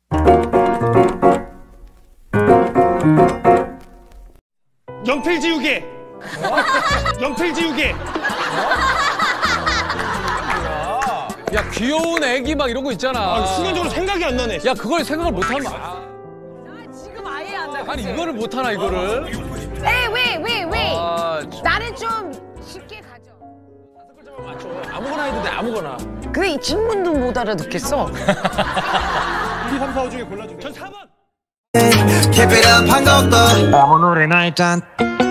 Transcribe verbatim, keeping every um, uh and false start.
연필 지우개. 연필 지우개. 야, 귀여운 애기 막 이런 거 있잖아. 아, 순간적으로 생각이 안 나네. 야, 그걸 생각을 못하면. 아, 지금 아예 안 나. 아니, 이거를 못하나, 이거를? 에이, 왜, 왜, 왜? 아, 나는 좀 쉽게 가져. 아무거나 해도 돼, 아무거나. 근데 이 질문도 못 알아듣겠어. 일, 이, 삼, 사, 오 중에 골라주세요. 전 사 번. Keep it up 한 곡도 아무 노래나 일단